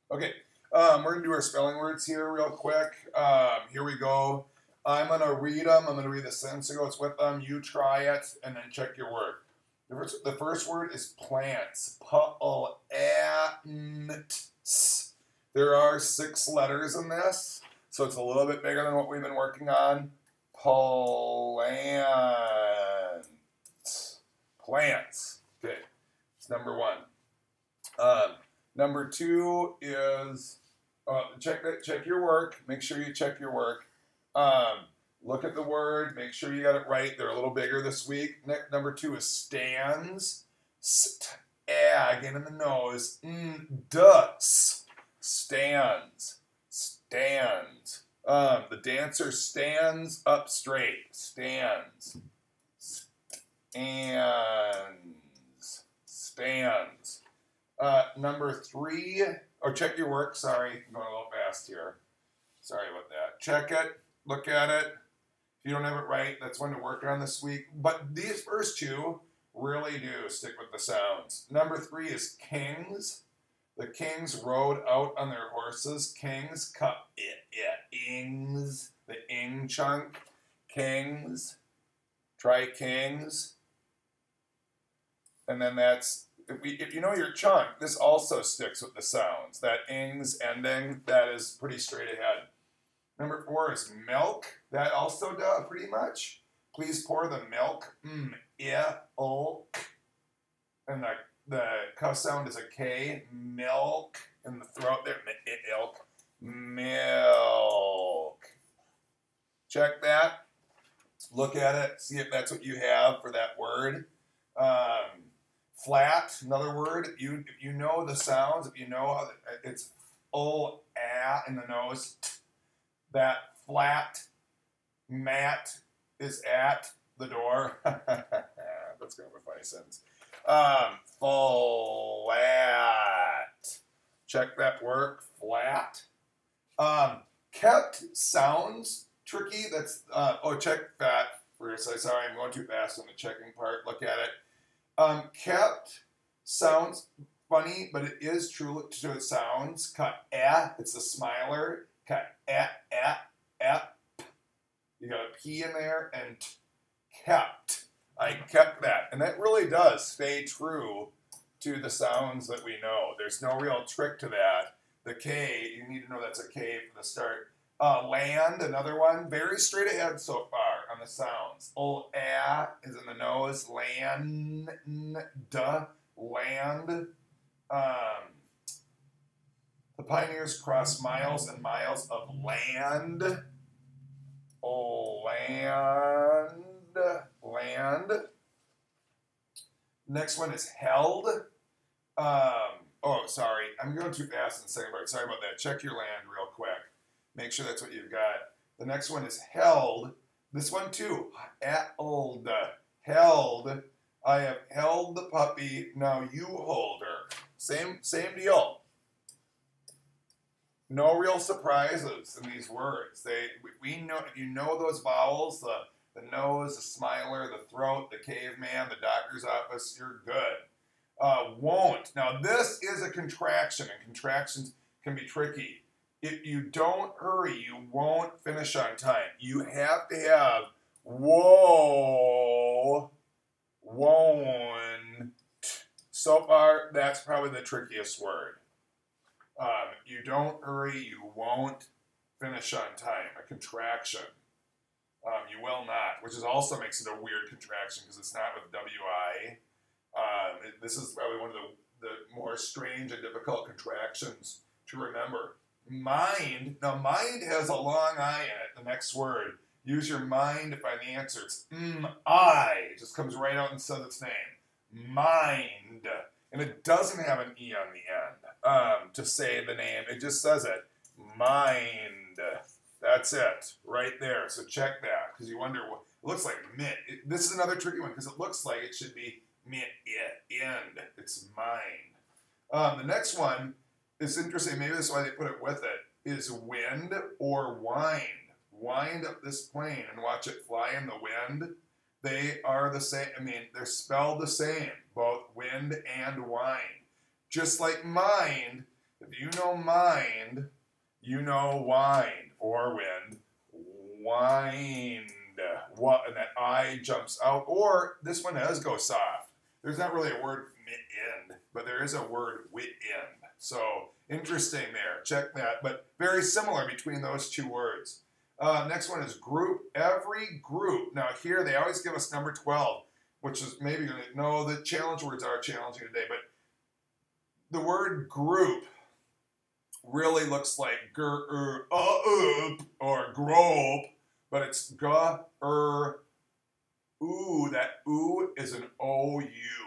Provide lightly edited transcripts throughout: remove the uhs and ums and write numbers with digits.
Okay, we're gonna do our spelling words here real quick. Here we go. I'm gonna read them. I'm gonna read the sentence that goes with them. You try it and then check your word. The first word is plants. P-L-A-N-T-S. There are 6 letters in this, so it's a little bit bigger than what we've been working on. Plant. Plants. Okay, it's number one. Number two is check your work. Make sure you check your work. Look at the word. Make sure you got it right. They're a little bigger this week. Number two is stands. Again in the nose. Dus. Stands. Stands. The dancer stands up straight. Stands. Stands. Stands. Number three, check your work. Sorry, I'm going a little fast here. Sorry about that. Check it. Look at it. If you don't have it right, that's one to work on this week. But these first two really do stick with the sounds. Number three is kings. The kings rode out on their horses. Kings, ings, the ing chunk. Kings. Try kings. And then that's, if you know your chunk, this also sticks with the sounds. That ings ending, that is pretty straight ahead. Number four is milk. That also does pretty much. Please pour the milk. Ilk. And the cuff sound is a K. Milk in the throat there. Ilk. Milk. Check that. Look at it. See if that's what you have for that word. Flat, another word. If you know the sounds, if you know how it's in the nose, that flat mat is at the door. That's kind of a funny sentence. Flat. Check that work. Flat. Kept sounds tricky. That's check that first. Sorry, I'm going too fast on the checking part. Look at it. Kept sounds funny, but it is true to it sounds. It's the smiler. You got a P in there and kept. I kept that. And that really does stay true to the sounds that we know. There's no real trick to that. The K, you need to know that's a K from the start. Land, another one. Very straight ahead so far on the sounds. Is in the nose. Land. Land. The pioneers crossed miles and miles of land. Land. Next one is held. Sorry. I'm going too fast in the second part. Sorry about that. Check your land real quick. Make sure that's what you've got. The next one is held. This one too. Held. Held. I have held the puppy. Now you hold her. Same deal. No real surprises in these words. We know if you know those vowels, the nose, the smiler, the throat, the caveman, the doctor's office, you're good. Won't. Now this is a contraction, and contractions can be tricky. If you don't hurry, you won't finish on time. You have to have whoa, won't. So far, that's probably the trickiest word. You don't hurry, you won't finish on time. A contraction. You will not, which also makes it a weird contraction because it's not with W-I. This is probably one of the more strange and difficult contractions to remember. Mind. Now, mind has a long I in it, the next word. Use your mind to find the answer. It's I. It just comes right out and says its name. Mind. And it doesn't have an E on the end to say the name. It just says it. Mind. That's it. Right there. So check that. Because you wonder, what it looks like mint. This is another tricky one because it looks like it should be mint. End. It's mind. The next one is interesting. Maybe that's why they put it with it. Is wind or wind. Wind up this plane and watch it fly in the wind. They are the same. I mean, they're spelled the same. Both wind and wind. Just like mind, If you know mind, you know wind or wind. Wind. What? And that I jumps out. Or this one does go soft. There's not really a word mit-end, but there is a word wit-end. So interesting there. Check that. But very similar between those two words. Next one is group. Every group. Now here they always give us number 12, which is maybe going to, no, the challenge words are challenging today, but the word group really looks like or grope, but it's ooh. That ooh is an OU.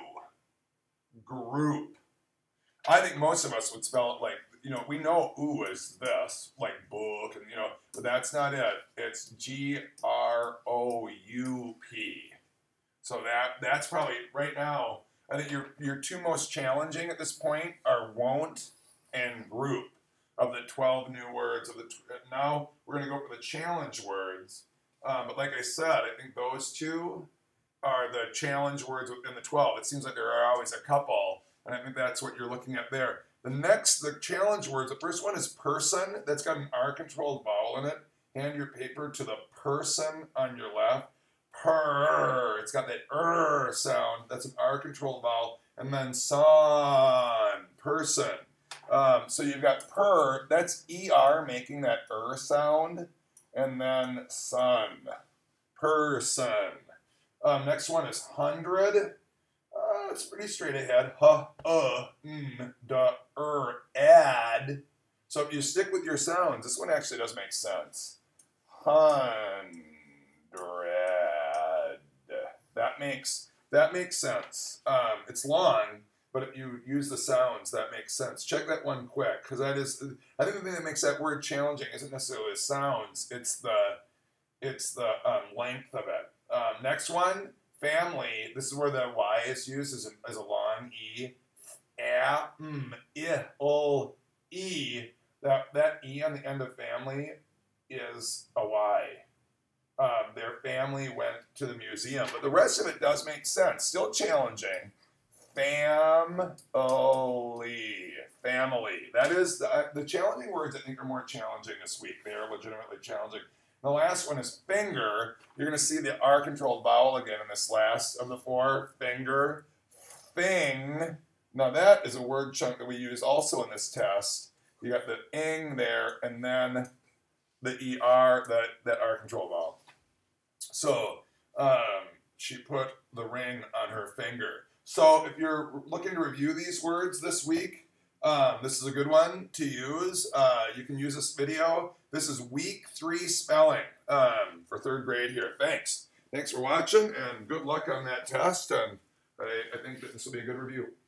Group. I think most of us would spell it like, we know ooh is this, like book, and but that's not it. It's GROUP. So that's probably right now. I think your two most challenging at this point are won't and group of the 12 new words of the. Now we're going to go for the challenge words. But like I said, I think those two are the challenge words within the 12. It seems like there are always a couple, and I think that's what you're looking at there. The challenge words, the first one is person. That's got an R-controlled vowel in it. Hand your paper to the person on your left. Per. It's got that sound. That's an R-controlled vowel. And then son. Person. So you've got per. That's ER making that sound. And then son. Person. Next one is 100. It's pretty straight ahead. Add. So if you stick with your sounds, this one actually does make sense. 100. That makes sense. It's long, but if you use the sounds, that makes sense. Check that one quick, because I think the thing that makes that word challenging isn't necessarily the sounds. It's the length of it. Next one. Family, this is where the Y is used as a long E. E. That E on the end of family is a Y. Their family went to the museum, but the rest of it does make sense. Still challenging. Family. That is the challenging words. I think are more challenging this week. They are legitimately challenging. The last one is finger. You're going to see the R-controlled vowel again in this last of the four. Finger. Thing. Now that is a word chunk that we use also in this test. You got the ing there, and then the ER, that R-controlled vowel. So she put the ring on her finger. So if you're looking to review these words this week, this is a good one to use. You can use this video. This is week 3 spelling for 3rd grade here. Thanks for watching, and good luck on that test. And I think that this will be a good review.